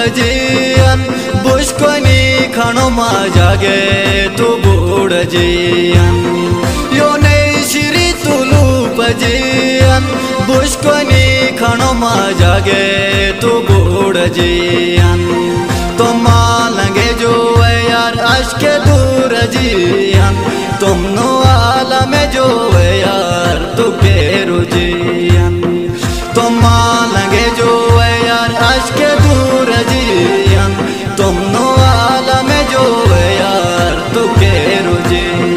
जियन बुशकोनी खानो मा जागे तू बूढ़ जियन यो नहीं श्री तुलू पजियन बुशकोनी खानो मा जागे तू बूढ़ जियन तो मालंगे जो है यार अश्क दूर जियन तुम नो आलम जो है यार तू बेरू जियन तो मालंगे जो है यार अश्क दूर जियन तुम नो आलम जो है यार तू बेरू जियन।